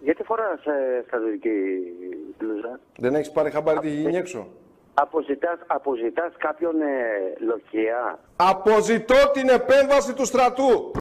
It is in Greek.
Γιατί φοράς στρατιωτική μπλούζα? Δεν έχεις πάρει χαμπάρι τι γίνει έξω? Αποζητάς κάποιον λοχεία. Αποζητώ την επέμβαση του στρατού.